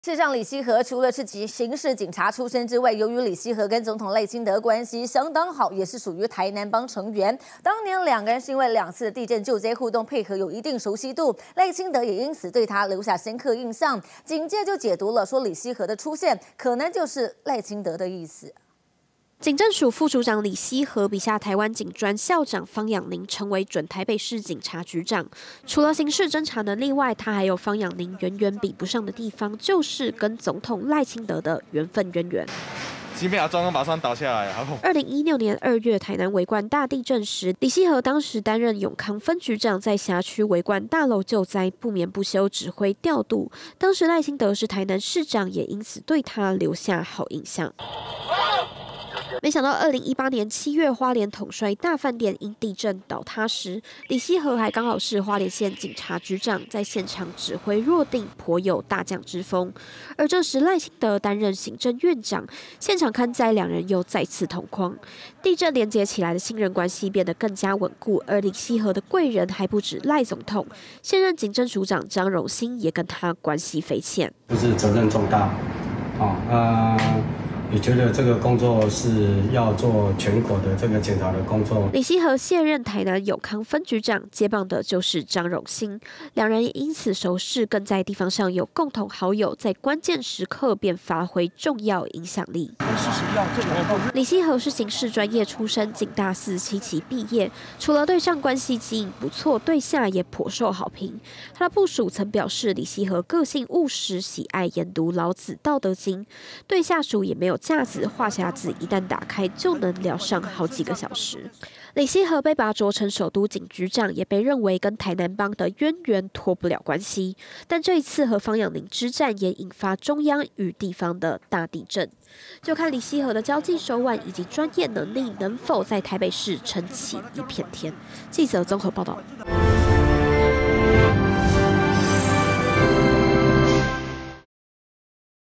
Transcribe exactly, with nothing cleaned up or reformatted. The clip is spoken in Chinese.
事实上，李希和除了是刑刑事警察出身之外，由于李希和跟总统赖清德关系相当好，也是属于台南帮成员。当年两个人是因为两次的地震救灾互动配合有一定熟悉度，赖清德也因此对他留下深刻印象。警界就解读了说，李希和的出现可能就是赖清德的意思。 警政署副署长李希和笔下台湾警专校长方养宁成为准台北市警察局长。除了刑事侦查能力外，他还有方养宁远远比不上的地方，就是跟总统赖清德的缘分渊源。 几秒钟马上倒下来。 二零一六年二月，台南维冠大地震时，李希和当时担任永康分局长，在辖区维冠大楼救灾，不眠不休指挥调度。当时赖清德是台南市长，也因此对他留下好印象。 没想到，二零一八年七月，花莲统帅大饭店因地震倒塌时，李希和还刚好是花莲县警察局长，在现场指挥若定，颇有大将之风。而这时赖清德担任行政院长，现场看灾，两人又再次同框，地震连接起来的信任关系变得更加稳固。而李希和的贵人还不止赖总统，现任警政署长张荣兴也跟他关系匪浅， 就是责任重大，哦，呃。 也觉得这个工作是要做全国的这个检查的工作。 李希和现任台南永康分局长，接棒的就是张荣兴，两人也因此熟识，更在地方上有共同好友，在关键时刻便发挥重要影响力。李希和是刑事专业出身，警大四七期毕业，除了对上关系基因不错，对下也颇受好评。他的部属曾表示，李希和个性务实，喜爱研读老子《道德经》，对下属也没有 架子话匣子一旦打开，就能聊上好几个小时。李希和被拔擢成首都警局长，也被认为跟台南帮的渊源脱不了关系。但这一次和方养宁之战，也引发中央与地方的大地震。就看李希和的交际手腕以及专业能力，能否在台北市撑起一片天。记者综合报道。